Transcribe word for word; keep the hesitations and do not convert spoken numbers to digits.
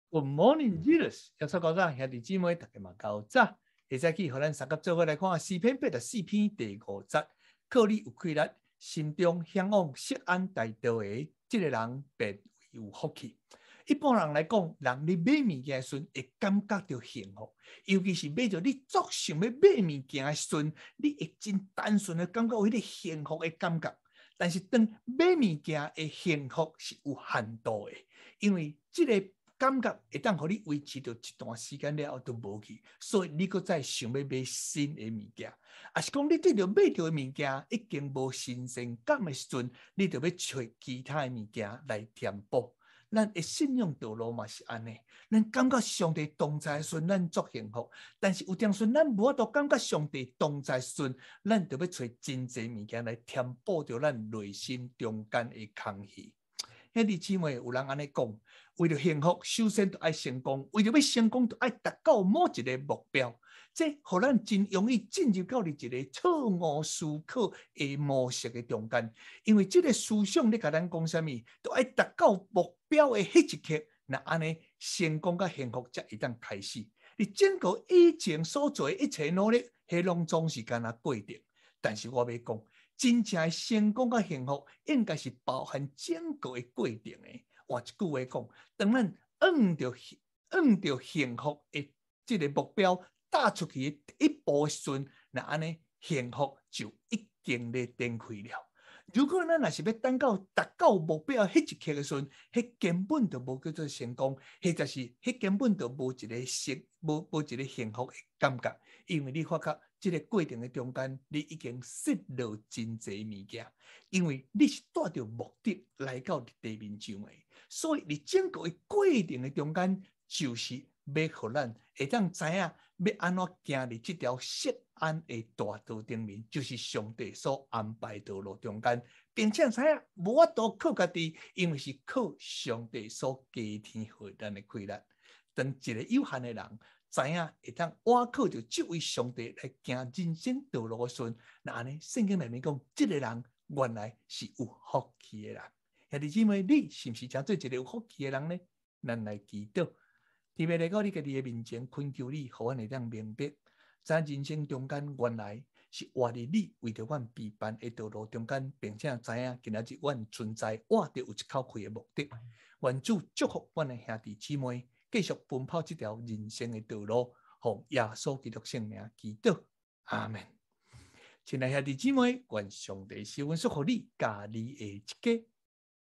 Good morning, Jesus！要说高早，兄弟姊妹，大家嘛高早。下早起，和咱三个做伙来看诗篇八十四篇第五节。靠你有气力，心中向往錫安大道的，这个人便有福气。一般人来讲，人你买物件时会感觉到幸福，尤其是买着你足想要买物件的时，你会真单纯的感觉有迄个幸福的感觉。但是当买物件的幸福是有限度的，因为这个感觉会当互你维持到一段时间了后都无去，所以你搁再想要买新的物件，也是讲你对着买着的物件已经无新鲜感的时阵，你就要找其他的物件来填补。咱的信仰道路嘛是安尼，咱感觉上帝同在的时阵，咱足幸福；但是有当时咱无法度感觉上帝同在的时阵，咱就要找真侪物件来填补着咱内心中间的空虚。兄弟姊妹，有人安尼讲，为了幸福，首先就要成功；为了要成功，就要达到某一个目标。这互咱真容易进入到你一个错误思考的模式的中间，因为这个思想你甲咱讲什么，都要达到目标的迄一刻，那安尼成功甲幸福才会当开始。你整个以前所做的一切努力，迄拢总是干那过程。但是我要讲。真正的成功甲幸福，应该是包含整个的过程的。换一句话讲，当咱按着按着幸福的这个目标踏出去的第一步的时阵，那安尼幸福就已经咧展开了。如果咱若是要等到达到目标迄一刻的时阵，迄根本就无叫做成功，迄就是迄根本就无一个幸无无一个幸福的感觉，因为你发觉。这个过程的中间，你已经失落真侪物件，因为你是带着目的来到地面上的，所以你整个的过程的中间，就是要互咱会当知影要安怎行入这条锡安的大道顶面，就是上帝所安排道路中间，并且知影无法度靠家己，因为是靠上帝所加添予咱的气力。当一个有限的人。知影会当倚靠着这位上帝来行人生道路的时阵，那安尼圣经内面讲，这个人原来是有福气的人。兄弟姊妹，你是不是想做一个有福气的人呢？咱来祈祷，特别来到你家己的面前，恳求你，互阮会当明白，在人生中间原来是活伫你为着阮陪伴的道路中间，并且知影今仔日阮存在，我着有一口气的目的。愿主祝福阮的兄弟姊妹。继续奔跑这条人生的道路，奉耶稣基督圣名祈祷，阿门。亲爱兄弟姊妹，愿上帝赐恩祝福你，家你的一家